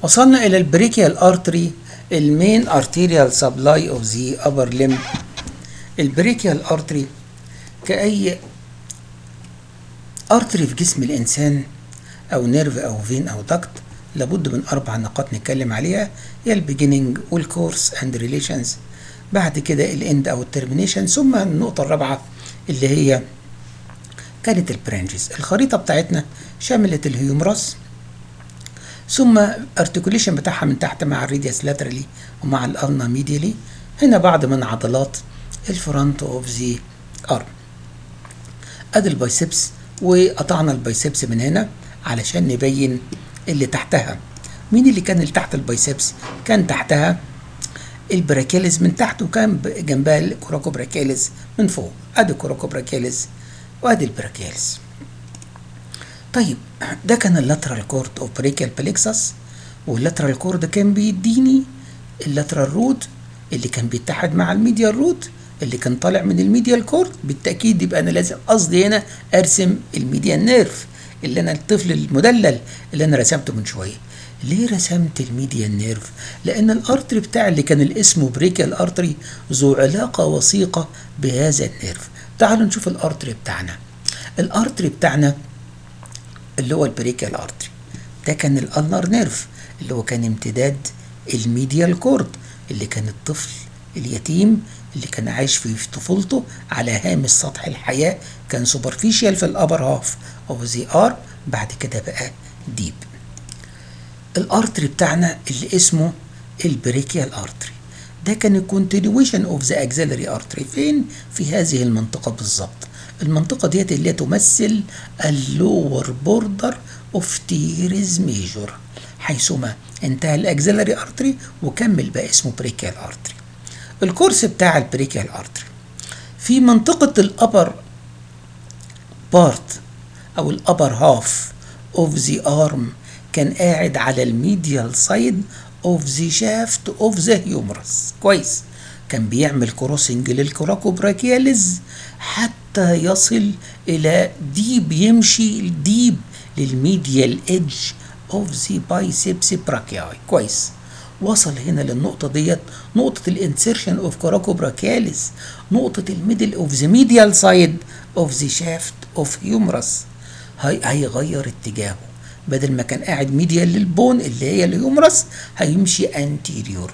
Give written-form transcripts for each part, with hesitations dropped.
وصلنا إلى البريكيال ارتري المين ارتيريال سبلاي اوف ذا ابر ليمب. البريكيال ارتري كأي ارتري في جسم الإنسان أو نيرف أو فين أو دكت لابد من 4 نقاط نتكلم عليها، هي البيجيننج والكورس اند ريليشنز، بعد كده الاند أو الترمينيشن، ثم النقطة الرابعة اللي هي كانت البرانجز. الخريطة بتاعتنا شملت الهيومرس، ثم ارتكوليشن بتاعها من تحت مع الريدياس لاترالي ومع الالنا ميديالي. هنا بعض من عضلات الفرونت اوف ذا ارم. ادي البايسبس، وقطعنا البايسبس من هنا علشان نبين اللي تحتها. مين اللي كان اللي تحت البايسبس؟ كان تحتها البراكيلز من تحت، وكان جنبها الكوراكوبراكيلز من فوق. ادي الكوراكوبراكيلز وادي البراكيلز. طيب ده كان اللاترال كورد اوف بريكيال بليكسس، واللاترال كورد كان بيديني اللاترال روت اللي كان بيتحد مع الميديال روت اللي كان طالع من الميديال كورد. بالتاكيد يبقى انا لازم قصدي هنا ارسم الميديال نيرف اللي انا الطفل المدلل اللي انا رسمته من شويه. ليه رسمت الميديال نيرف؟ لان الارتري بتاع اللي كان الاسم بريكيال ارتري ذو علاقه وثيقه بهذا النيرف. تعالوا نشوف الارتري بتاعنا. الارتري بتاعنا اللي هو البريكيال ارتري ده كان الالنر نيرف اللي هو كان امتداد الميديال كورد، اللي كان الطفل اليتيم اللي كان عايش في طفولته على هامش سطح الحياه، كان سوبرفيشال في الابر هاف اوف ذا ارم، بعد كده بقى ديب. الارتري بتاعنا اللي اسمه البريكيال ارتري ده كان الكونتينيويشن اوف ذا اكسيلري ارتري. فين؟ في هذه المنطقه بالظبط. المنطقة ديت اللي تمثل اللور بوردر اوف تيريز ميجور، حيثما انتهى الاكسيلري ارتري وكمل بقى اسمه بريكيال ارتري. الكورس بتاع البريكيال ارتري في منطقة الابر بارت او الابر هاف اوف ذا ارم، كان قاعد على الميديال سايد اوف ذا شافت اوف ذا هيومرس. كويس، كان بيعمل كروسنج للكوراكوبراكيالز حتى يصل الى ديب، يمشي ديب للميديال ايدج اوف ذا بايسبس براكياي. كويس، وصل هنا للنقطة ديت، نقطة الانسيرشن اوف كوراكوبراكيالز، نقطة الميدل اوف ذا ميديال سايد اوف ذا شافت اوف هيومرس. هيغير اتجاهه، بدل ما كان قاعد ميديال للبون اللي هي الهيومرس، هيمشي انتيريور،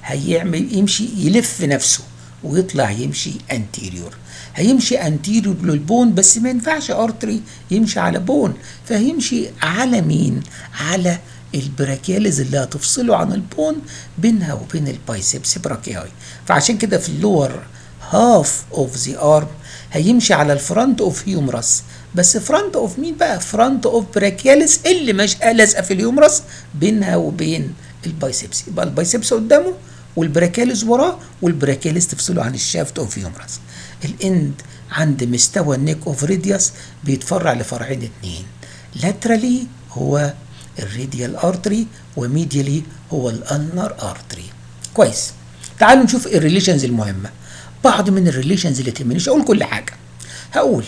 يمشي يلف نفسه ويطلع يمشي انتيريور. هيمشي انتيريور للبون، بس ما ينفعش ارتري يمشي على بون، فهيمشي على مين؟ على البراكيالز اللي هتفصله عن البون بينها وبين البايسبس براكياي. فعشان كده في اللور هاف اوف ذا ارم هيمشي على الفرونت اوف هيومرس، بس فرونت اوف مين بقى؟ فرونت اوف براكيالز اللي مش لازقه في الهيومرس بينها وبين البايسبس. يبقى البايسبس قدامه والبراكيالز وراه، والبراكيالز تفصله عن الشافت اوف هيومرس. الاند عند مستوى النيك اوف ريديوس بيتفرع لفرعين 2، لاترالي هو الراديال ارتري وميديالي هو الالنر ارتري. كويس، تعالوا نشوف الريليشنز المهمه. بعض من الريليشنز اللي تهمني، مش هقول كل حاجه، هقول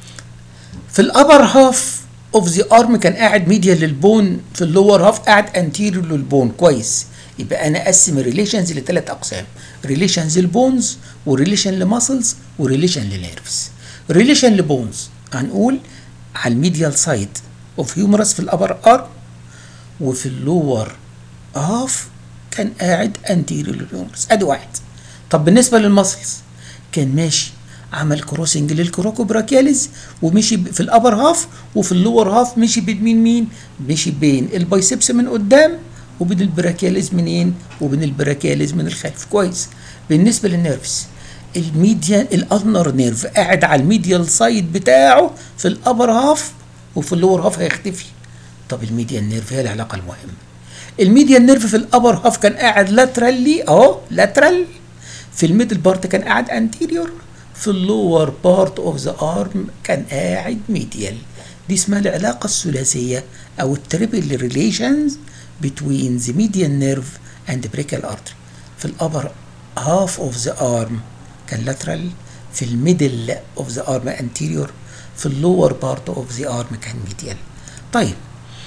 في الابر هاف اوف ذا ارم كان قاعد ميديال للبون، في اللور هاف قاعد انتيريور للبون. كويس، يبقى انا اقسم الريليشنز لثلاث اقسام: ريليشنز للبونز، وريليشن لماسلز، وريليشن للنيرفز. ريليشن لبونز هنقول على الميديال سايد اوف هيومرس في الابر ارم، وفي اللور هاف كان قاعد انتيريور للهيومرس. ادي واحد. طب بالنسبه للماسلز كان ماشي عمل كروسنج للكوراكوبراكيالز ومشي في الابر هاف، وفي اللور هاف مشي بين مين؟ مشي بين البايسبس من قدام وبين البراكيالز منين؟ وبين البراكيالز من الخلف. كويس. بالنسبه للنيرفز الميديان الالنر نيرف قاعد على الميديال سايد بتاعه في الابر هاف، وفي اللور هاف هيختفي. طب الميديان نيرف هي العلاقه المهمه. الميديان نيرف في الابر هاف كان قاعد لاترالي اهو، لاترال. في الميدل بارت كان قاعد انتيريور، في اللور بارت اوف ذا ارم كان قاعد ميديال. دي اسمها العلاقه الثلاثيه او التريبل ريليشنز between the median nerve and the brachial artery. في الابر half of the arm كان lateral، في الميدل of the arm anterior، في اللور بارت of the arm كان medial. طيب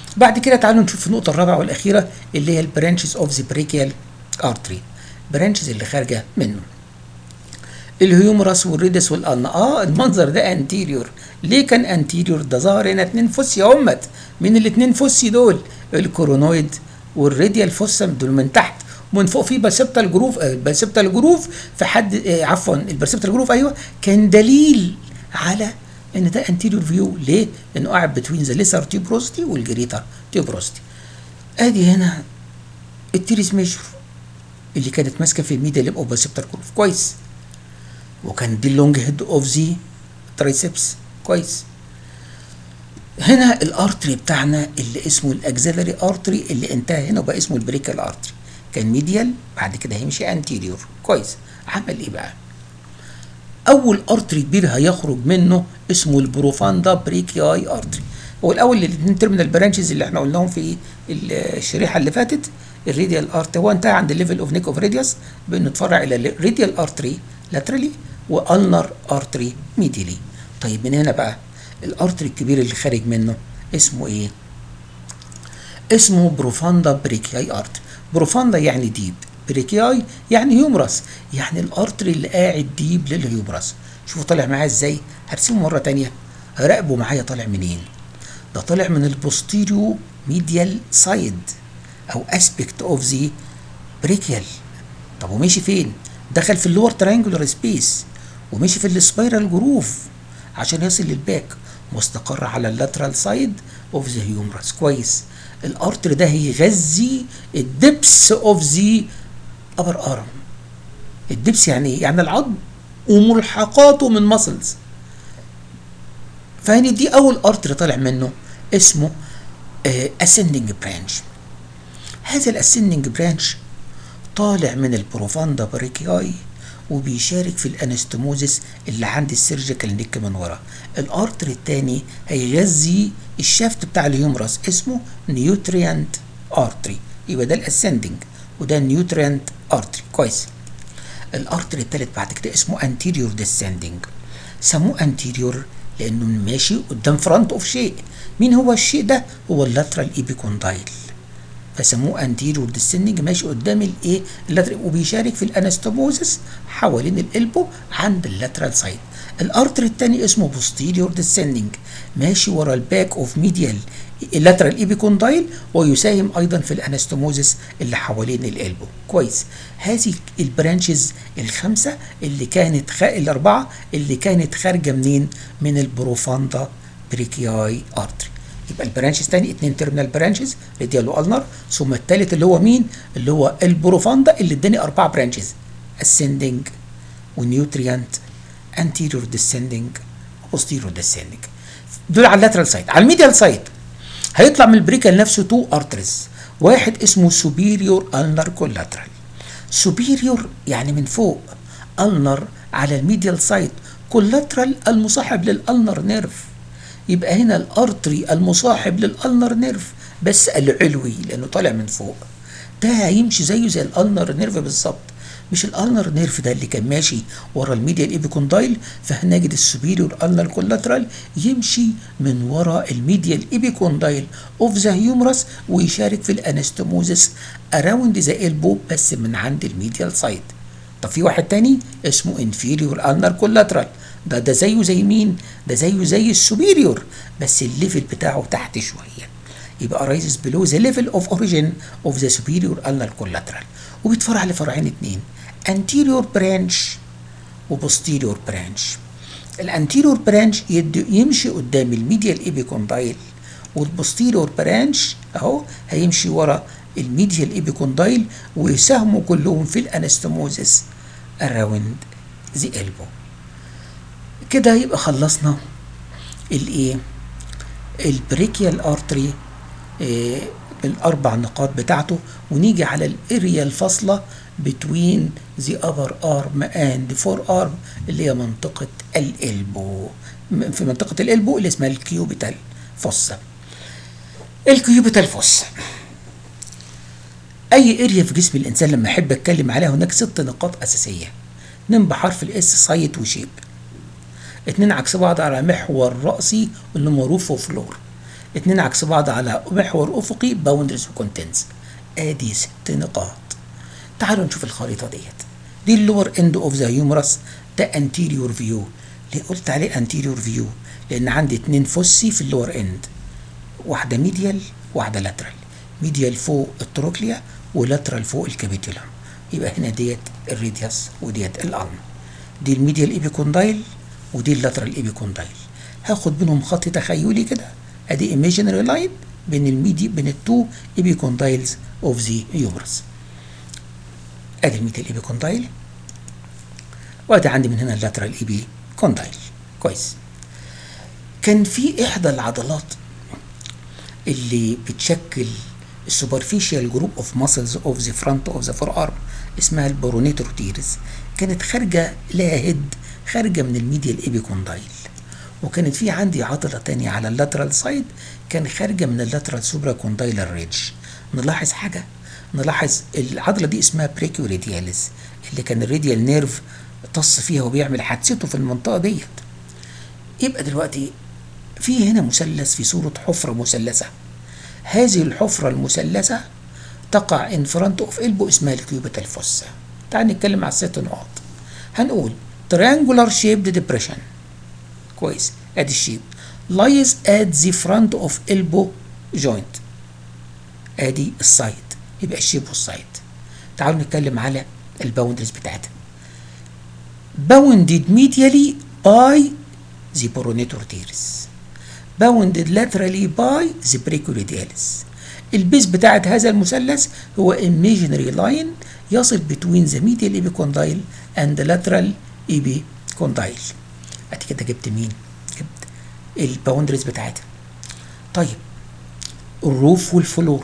بعد كده تعالوا نشوف النقطة الرابعة والأخيرة اللي هي البرانشز اوف ذا بريكيال ارتري. برانشز اللي خارجة منه الهيومرس والريدس والألنا. المنظر ده انتيريور. ليه كان انتيريور؟ ده ظهر هنا 2 فوسي همت. من الاتنين فوسي دول الكورونويد والراديال فوسم دول من تحت، ومن فوق في باسيبتال جروف. الباسيبتال جروف في حد عفوا الباسيبتال جروف ايوه كان دليل على ان ده انتيريور فيو. ليه؟ لانه قاعد بتوين ذا ليسر تيوبروستي والجريتر تيوبروستي. ادي هنا التيريس ميجور اللي كانت ماسكه في الميديا ليب اوف باسيبتال جروف. كويس. وكان دي اللونج هيد اوف ذا ترايسبس. كويس. هنا الارتري بتاعنا اللي اسمه الاكزيلري ارتري اللي انتهى هنا وبقى اسمه البريكال ارتري. كان ميديال، بعد كده هيمشي انتيريور. كويس. عمل ايه بقى؟ اول ارتري كبير هيخرج منه اسمه البروفاندا بريكياي ارتري. هو الاول الاثنين تيرمينال برانشز اللي احنا قلناهم في الشريحه اللي فاتت. الراديال ارتري هو انتهى عند الليفل اوف نيك اوف راديوس بانه اتفرع الى الراديال ارتري لاترالي والنر ارتري ميديالي. طيب من هنا بقى الارتري الكبير اللي خارج منه اسمه ايه؟ اسمه بروفاندا بريكياي ارتري. بروفاندا يعني ديب، بريكياي يعني هيومرس، يعني الارتري اللي قاعد ديب للهيومرس. شوفوا طالع معايا ازاي. هرسمه مره تانية، راقبوا معايا طالع منين. ده طالع من البوستيريو ميديال سايد او اسبكت اوف ذا بريكيال. طب ومشي فين؟ دخل في اللور ترينجولار سبيس ومشي في السبايرال جروف عشان يصل للباك، واستقر على اللاترال سايد اوف ذا هيومرس. كويس. الارتر ده هيغذي الدبس اوف ذا ابر ارم. الدبس يعني ايه؟ يعني العظم وملحقاته من ماسلز. فهني دي اول ارتر طالع منه اسمه ascending branch. هذا الاسندنج برانش طالع من البروفاندا بريكياي وبيشارك في الانستموزس اللي عند السيرجيكال نيك من ورا. الارتر الثاني هيغذي الشافت بتاع الهيومرس اسمه نيوتريانت ارتري. يبقى ده الاسندنج وده النيوتريانت ارتري. كويس. الارتر الثالث بعد كده اسمه انتيريور ديسندنج. سموه انتيريور لانه ماشي قدام فرونت اوف شيء. مين هو الشيء ده؟ هو اللاترال ايبيكوندايل، فسموه انتيريور ديسندنج، ماشي قدام الايه اللاترال وبيشارك في الانستموزس حوالين القلبه عند اللاترال سايد. الارتر الثاني اسمه بوستيريور ديسندنج، ماشي ورا الباك اوف ميديال اللاترال ايبيكوندايل ويساهم ايضا في الانستموزس اللي حوالين القلبه. كويس. هذه البرانشز الخمسه اللي كانت الاربعه اللي كانت خارجه منين؟ من البروفاندا بريكياي ارتري. يبقى البرانشز تاني 2 تيرمينال برانشز راديال والنر، ثم الثالث اللي هو مين؟ اللي هو البروفاندا اللي اداني 4 برانشز ascending ونيوتريانت anterior descending posterior descending. دول على اللاترال سايد. على الميديال سايد هيطلع من البريكال نفسه 2 ارتريز، واحد اسمه superior ulnar collateral. superior يعني من فوق، ulnar على الميديال سايد، collateral المصاحب للالنر نيرف. يبقى هنا الارتري المصاحب للالنر نيرف بس العلوي لانه طالع من فوق. ده هيمشي زيه زي الالنر نيرف بالظبط. مش الالنر نيرف ده اللي كان ماشي ورا الميديال ايبيكوندايل، فهنجد السوبيريور النر كولاترال يمشي من ورا الميديال ايبيكوندايل اوف ذا هيومرس ويشارك في الانستموزس اراوند ذا البو بس من عند الميديال سايد. طب في واحد تاني اسمه انفيريور النر كولاترال، ده زيه زي مين؟ ده زيه زي السوبيريور بس الليفل بتاعه تحت شويه. يبقى رايزز بلو ذا ليفل اوف اوريجين اوف ذا سوبيريور النر كولاترال، وبيتفرع لفرعين اتنين، anterior branch وبوستيريور برانش. الانتيريور برانش يمشي قدام الميديال ايبيكوندايل، والبوستيريور برانش اهو هيمشي ورا الميديال ايبيكوندايل ويساهموا كلهم في الانستموزس اراوند ذا البو. كده يبقى خلصنا الايه البريكيال ارتري بالاربع نقاط بتاعته، ونيجي على الاريا الفاصله between the upper arm and forearm اللي هي منطقة الإلبو. في منطقة الإلبو اللي اسمها الكيوبيتال فوسا. الكيوبيتال فوسا أي اريا في جسم الإنسان لما أحب أتكلم عليها هناك 6 نقاط أساسية. 2 بحرف الإس سايت وشيب، 2 عكس بعض على محور رأسي اللي هو روف وفلور، اتنين عكس بعض على محور افقي، باوندرز وكونتنتس. ادي 6 نقاط. تعالوا نشوف الخريطه دي اللور اند اوف ذا هيومرس، ده انتيريور فيو. ليه قلت عليه انتيريور فيو؟ لان عندي 2 فوسي في اللور اند، واحده ميديال واحده لاترال. ميديال فوق التروكليا ولاترال فوق الكابيتولم. يبقى هنا ديت الريديوس وديت الالم. دي الميديال ايبيكوندايل ودي اللاترال ايبيكوندايل. هاخد منهم خط تخيلي كده، ادي ايميجينري لاين بين التو ايبيكوندايلز اوف ذا هيومرس. ادي الميديال ايبيكوندايل، وادي عندي من هنا اللاترال ايبيكوندايل. كويس. كان في احدى العضلات اللي بتشكل السوبرفيشال جروب اوف ماسلز اوف ذا فرونت اوف ذا فور ارم، اسمها البرونيتور تيرز. كانت خارجه لها هيد خارجه من الميديال ايبيكوندايل. وكانت في عندي عضله تانية على اللاترال سايد كان خارجه من اللاترال سوبرا كوندايلر ريدج. نلاحظ حاجه، نلاحظ العضله دي اسمها بريكيو رادياليس، اللي كان الراديال نيرف طص فيها وبيعمل حادثته في المنطقه ديت. يبقى دلوقتي في هنا مثلث في صوره حفره مثلثه. هذه الحفره المثلثه تقع ان فرونت اوف البو، اسمها الكيوبيتال فوسا. تعال نتكلم على ال6 نقاط. هنقول triangular shaped depression. كويس. ادي الشيب lies at the front of elbow joint. ادي السايد، يبقى الشيب والسايد. تعالوا نتكلم على الباوندرز بتاعتها. bounded medially by the pronator teres، bounded laterally by the brachioradialis. البيز بتاعت هذا المثلث هو imaginary line يصل between the medial epicondyle and the lateral epicondyle. ادي كده جبت مين؟ جبت الباوندرز بتاعتها. طيب الروف والفلور.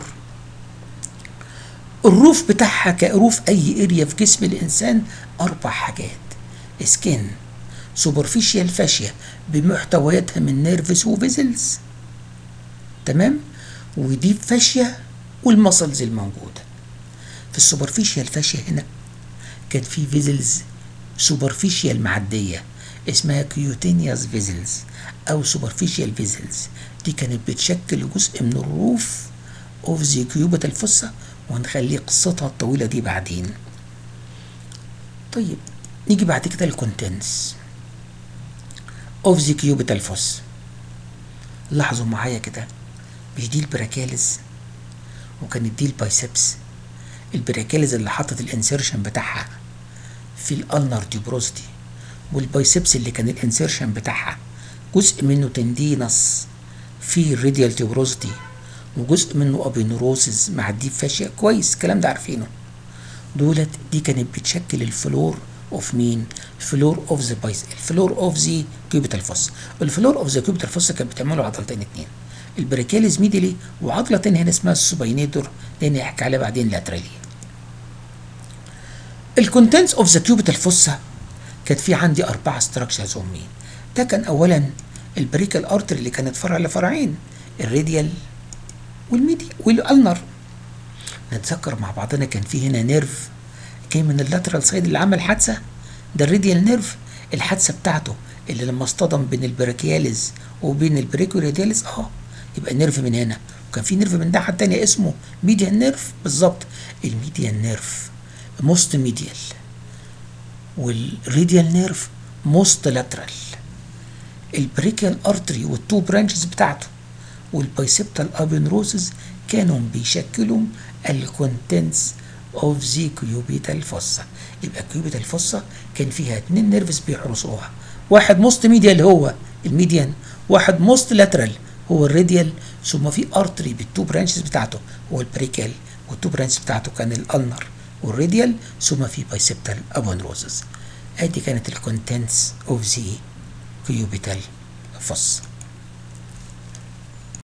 الروف بتاعها كروف اي اريا في جسم الانسان 4 حاجات: سكين، سوبرفيشال فاشيا بمحتوياتها من نيرفس وفيزلز، تمام، وديب فاشيا والمسلز الموجوده. في السوبرفيشال فاشيا هنا كان في فيزلز سوبرفيشال معديه اسمها كيوتينياس فيزلز او سوبرفيشال فيزلز. دي كانت بتشكل جزء من الروف اوف ذا كيوبيتال فوسا، وهنخلي قصتها الطويله دي بعدين. طيب نيجي بعد كده الكونتنتس اوف ذا كيوبيتال فوسا. لاحظوا معايا كده، مش دي البراكاليز وكانت دي البايسبس. البراكاليز اللي حطت الانسيرشن بتاعها في الالنر تيوبروسيتي، والبايسبس اللي كان الانسيرشن بتاعها جزء منه تندينس في الراديال تيوبروسيتي وجزء منه ابينوروسز مع الديب فاشيا. كويس، الكلام ده عارفينه. دولت دي كانت بتشكل الفلور اوف مين؟ الفلور اوف ذا الفلور اوف ذا كيوبيتال فوس. الفلور اوف ذا كيوبيتال فوس كانت بتعمله عضلتين اتنين، البريكاليز ميديلي وعضله تانية هنا اسمها السوباينيتور، دي نحكي عليها بعدين لاترالي. الكونتنتس اوف ذا كيوبيتال فوسا كانت في عندي 4 ستراكشرز مين؟ ده كان اولا البريكال ارتري اللي كانت فرع لفرعين، الراديال والميدي والالنر. نتذكر مع بعضنا كان في هنا نيرف جاي من اللاترال سايد اللي عمل حادثه، ده الراديال نيرف. الحادثه بتاعته اللي لما اصطدم بين البراكياليز وبين البريكوريدياليز يبقى نيرف من هنا، وكان في نيرف من الناحيه الثانيه اسمه ميديان نيرف. بالظبط، الميديان نيرف موست ميديال والراديال نيرف موست لاترال. البريكال ارتري والتو برانشز بتاعته والبايسبتال ابينروسز كانوا بيشكلوا الكونتنتس اوف ذا كيوبيتال فوسا. يبقى الكيوبيتال فوسا كان فيها 2 نيرفز بيحرسوها، واحد موست ميديال هو الميديان، واحد موست لاترال هو الراديال، ثم في ارتري بالتو برانشز بتاعته هو البريكال، والتو برانشز بتاعته كان الالنر والراديال، ثم في بايسبتال ابينروسز. ادي كانت الكونتنتس اوف ذا كيوبيتال فوسا.